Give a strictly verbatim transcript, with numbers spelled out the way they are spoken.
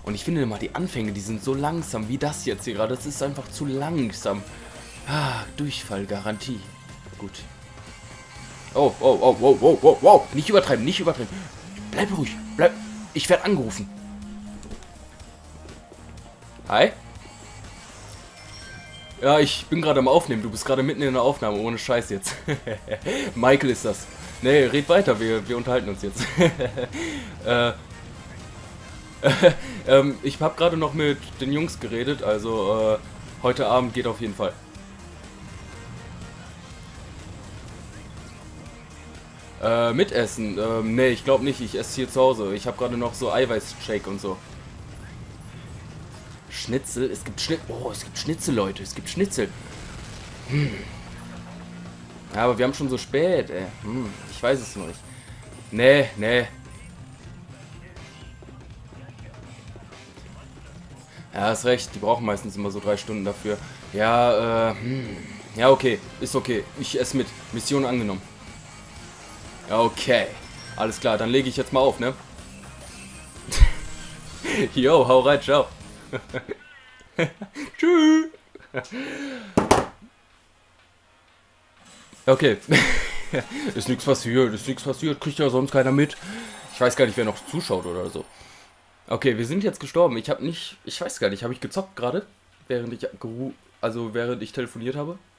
Und ich finde immer, die Anfänge, die sind so langsam, wie das jetzt hier gerade. Das ist einfach zu langsam. Ah, Durchfallgarantie. Gut. Oh, oh, oh, oh, oh, oh, oh. Nicht übertreiben, nicht übertreiben. Bleib ruhig, bleib. Ich werde angerufen. Hi? Ja, ich bin gerade am Aufnehmen. Du bist gerade mitten in der Aufnahme. Ohne Scheiß jetzt. Michael ist das. Nee, red weiter. Wir, wir unterhalten uns jetzt. äh, ähm, ich habe gerade noch mit den Jungs geredet. Also, äh, heute Abend geht auf jeden Fall. Äh, Mitessen? Ähm, nee, ich glaube nicht. Ich esse hier zu Hause. Ich habe gerade noch so Eiweißshake und so. Schnitzel? Es gibt Schnitzel. Oh, es gibt Schnitzel, Leute. Es gibt Schnitzel. Hm. Ja, aber wir haben schon so spät, ey. Hm, ich weiß es noch nicht. Nee, nee. Ja, hast recht. Die brauchen meistens immer so drei Stunden dafür. Ja, äh, hm. Ja, okay. Ist okay. Ich esse mit. Mission angenommen. Okay. Alles klar, dann lege ich jetzt mal auf, ne? Jo, hau rein, ciao. Tschüss. Okay. Ist nichts passiert, ist nichts passiert, kriegt ja sonst keiner mit. Ich weiß gar nicht, wer noch zuschaut oder so. Okay, wir sind jetzt gestorben. Ich habe nicht, ich weiß gar nicht, habe ich gezockt gerade, während ich, also während ich telefoniert habe?